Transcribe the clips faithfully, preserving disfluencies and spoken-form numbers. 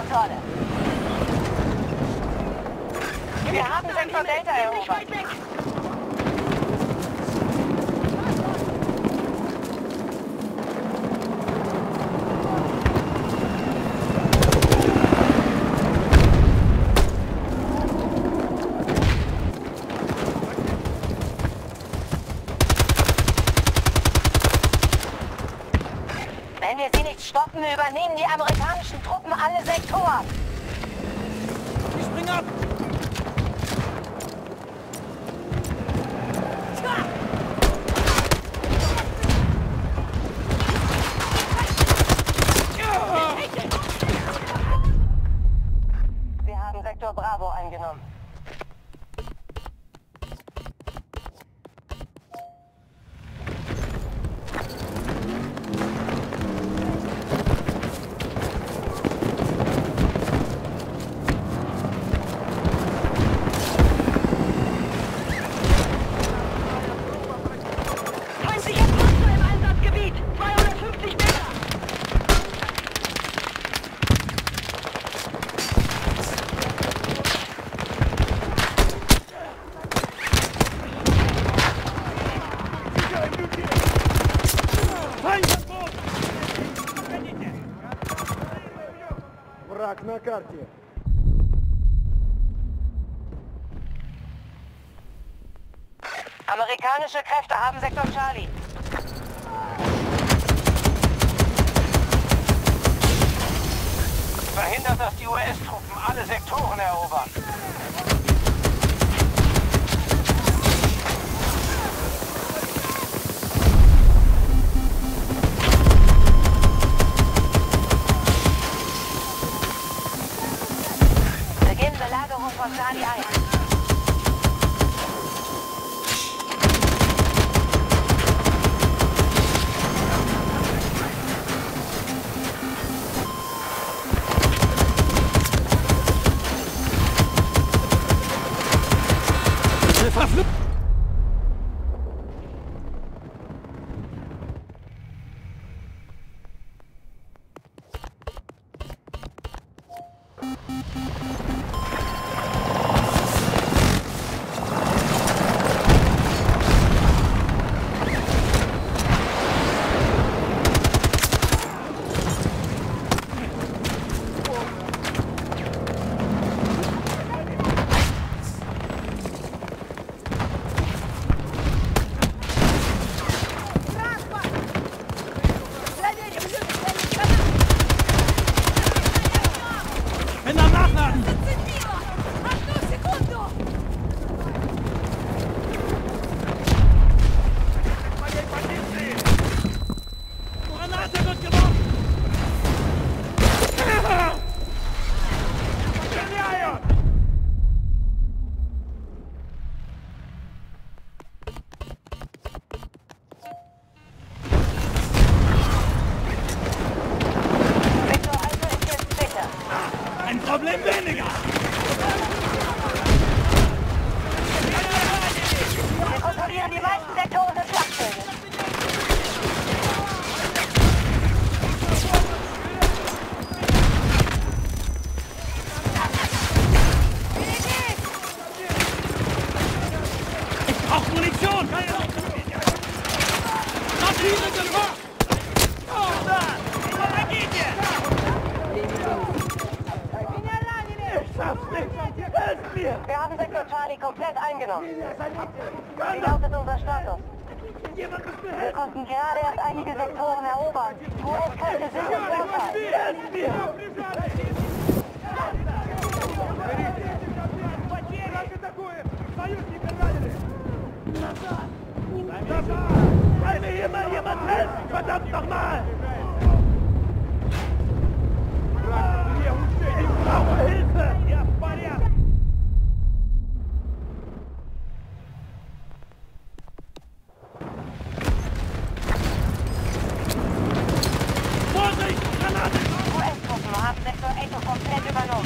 Kontrolle. Wir haben Sektor Delta erobert. Wenn wir sie nicht stoppen, übernehmen die amerikanischen Truppen alle Sektoren. Ich spring ab! Wir haben Sektor Bravo eingenommen. Враг на карте. Amerikanische Kräfte haben Sektor Charlie. Verhindert, dass die U S-Truppen alle Sektoren erobern. Beginn Belagerung von Charlie eins. Problem weniger! Wir kontrollieren die meisten Sektoren des Schlachtfeldes. Ich brauche Munition! Maschine Gefahr! Oh, da! Помогите! Helft mir! Wir haben Sektor Charlie komplett eingenommen. Wie lautet unser Status? Wir konnten gerade erst einige Sektoren erobern. U S-Kräfte sind im Vorteil. Helft mir! Kann mir hier mal jemand helfen? Verdammt nochmal! Ich brauche Hilfe! Ja, Barriere! Vorsicht! Granate! U S-Truppen haben Sektor Echo komplett übernommen.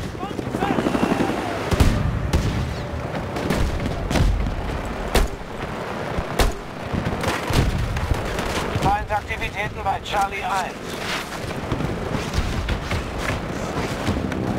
Feindaktivitäten bei Charlie eins.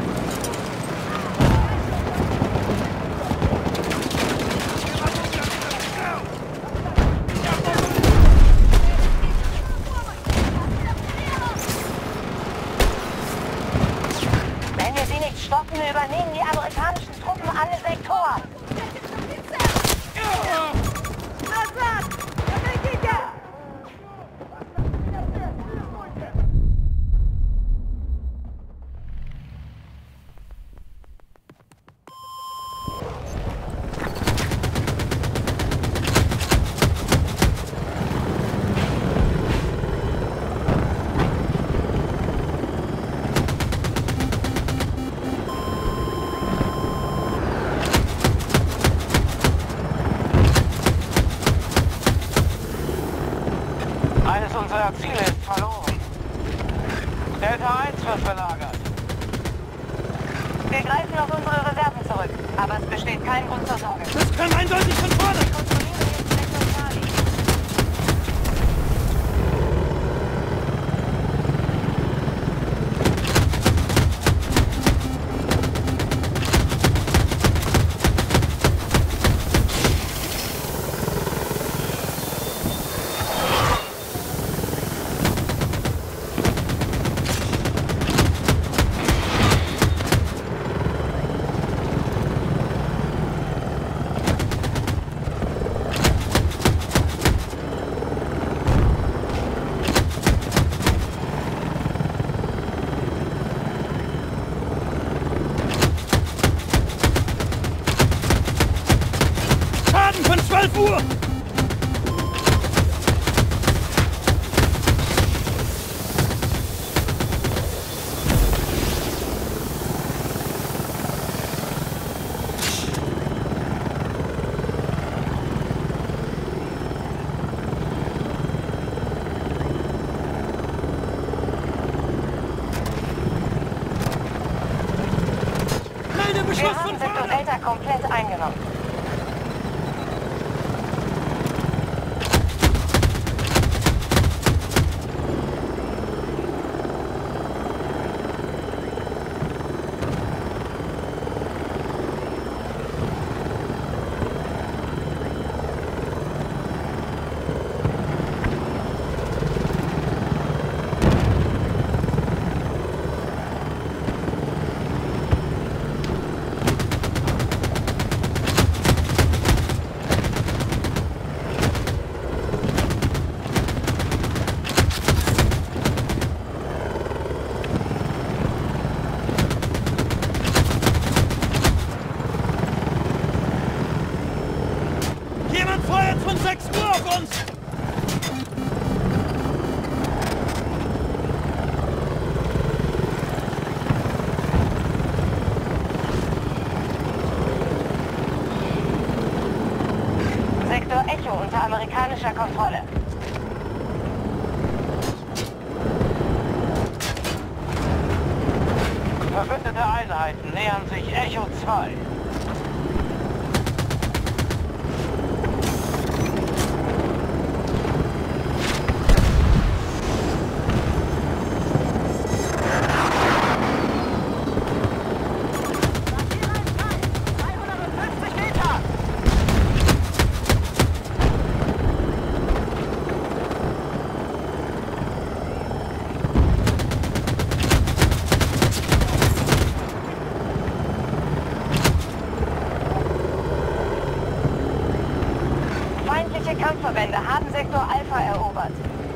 nicht stoppen, übernehmen die amerikanischen Truppen alle Sektoren. Eines unserer Ziele ist verloren. Delta eins wird belagert. Wir greifen auf unsere Reserven zurück, aber es besteht kein Grund zur Sorge. Das kam eindeutig von vorne! Wir kontrollieren jetzt Sektor Charlie. Von zwölf Uhr! Melde Beschuss Wir von haben Sektor vorne! Delta komplett eingenommen. Jemand feuert von sechs Uhr auf uns! Sektor Echo unter amerikanischer Kontrolle. Verbündete Einheiten nähern sich Echo zwei. Feindliche Kampfverbände haben Sektor Alpha erobert.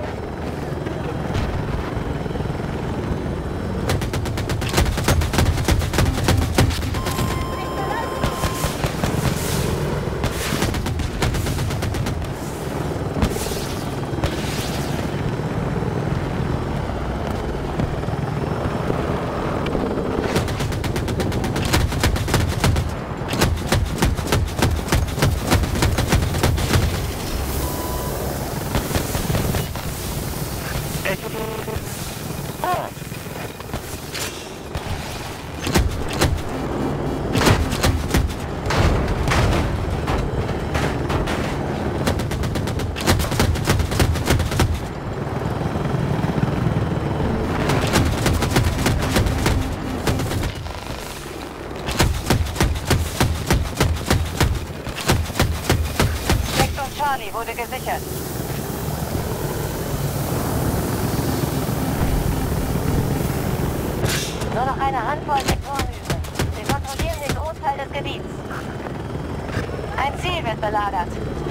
Charlie wurde gesichert. Nur noch eine Handvoll Sektoren übrig. belagert.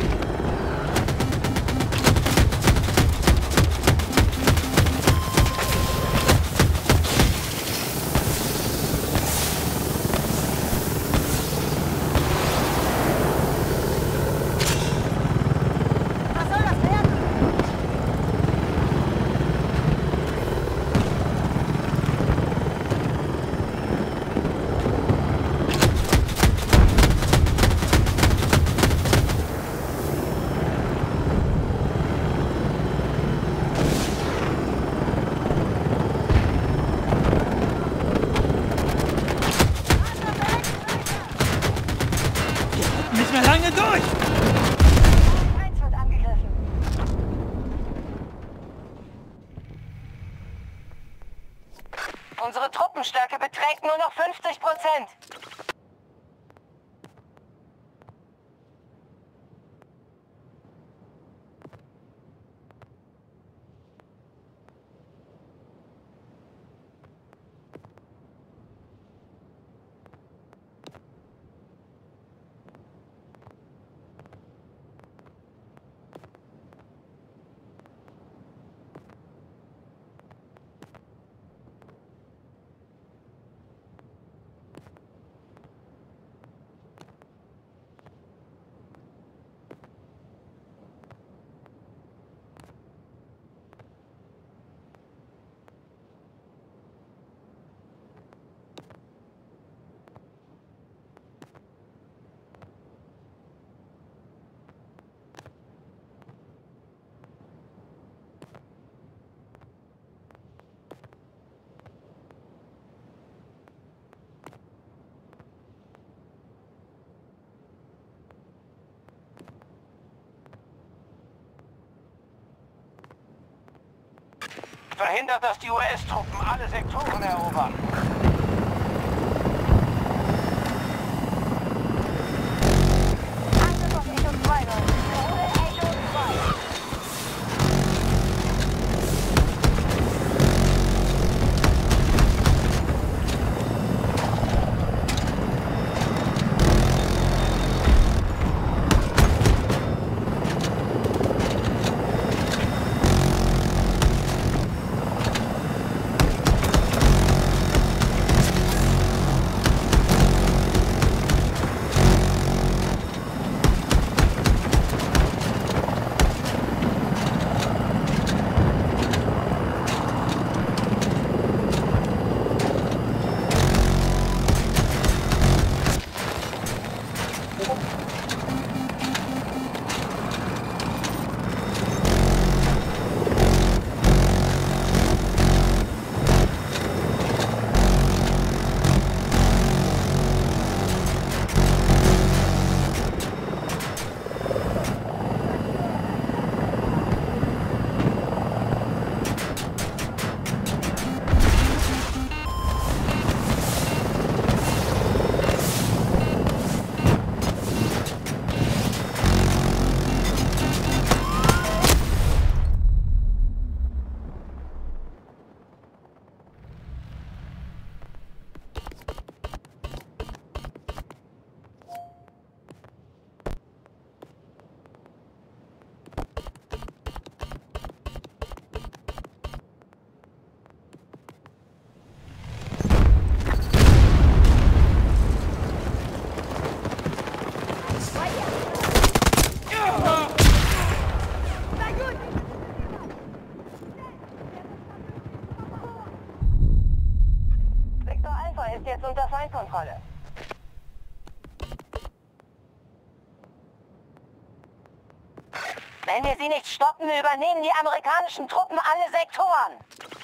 Nicht mehr lange durch! Eins wird angegriffen. Unsere Truppenstärke beträgt nur noch fünfzig Prozent. Verhindert, dass die U S-Truppen alle Sektoren erobern. Angriff auf Echo zwei, Leute. Wiederhole Echo zwei. Ist jetzt unter Feindkontrolle. Wenn wir sie nicht stoppen, übernehmen die amerikanischen Truppen alle Sektoren.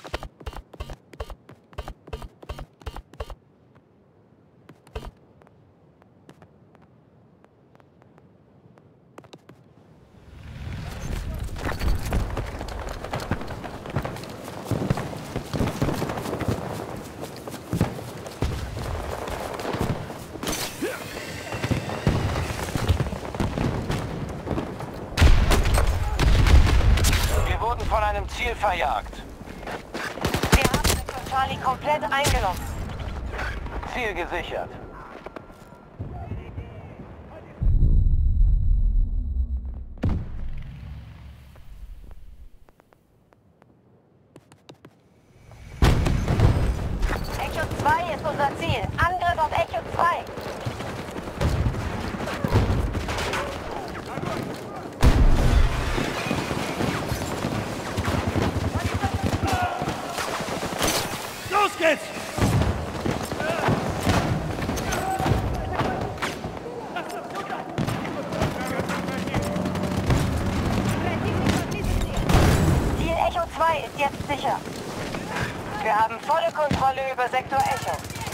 Von einem Ziel verjagt. Wir haben Sektor Charlie komplett eingenommen. Ziel gesichert. volle Kontrolle über Sektor Echo.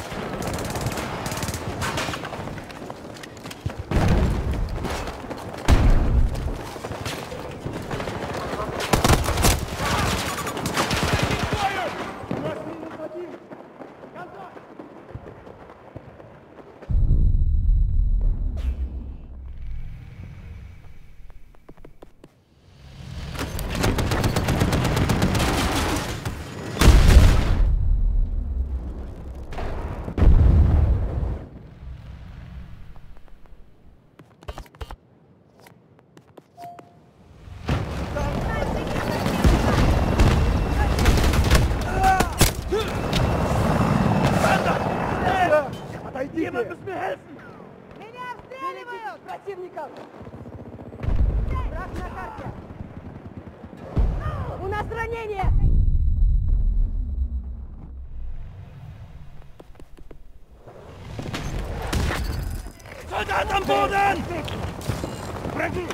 Jemand muss mir helfen! Меня обстреливают! Противников! Враг на карте! У нас ранение! Soldat am Boden! Brechen!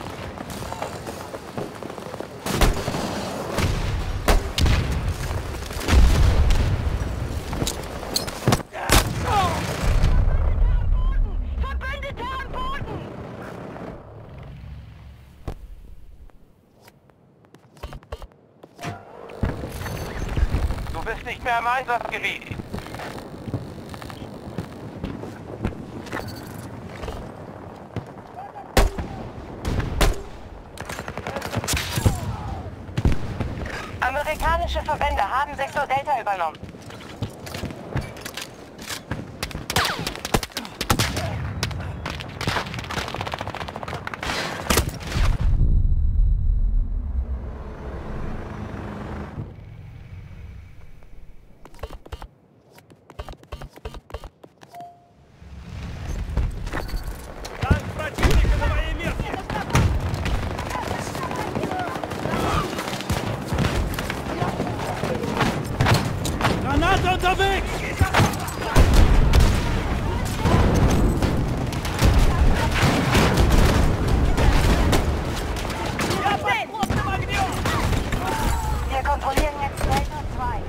Du bist nicht mehr im Einsatzgebiet. Amerikanische Verbände haben Sektor Delta übernommen. Granate unterwegs! Wir kontrollieren jetzt Delta zwei.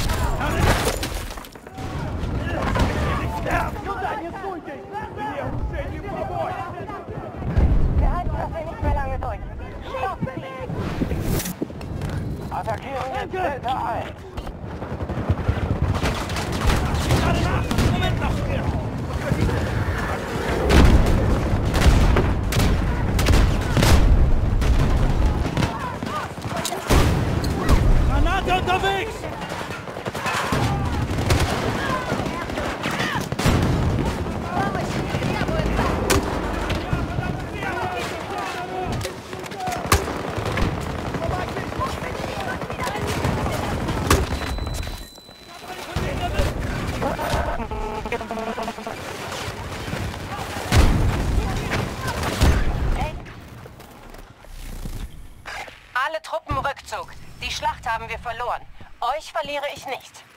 Wir halten das hier nicht mehr lange durch. Stopp! Attackieren jetzt Delta eins. Gerade nach! Moment noch! Granate unterwegs! Alle Truppen Rückzug. Die Schlacht haben wir verloren. Euch verliere ich nicht.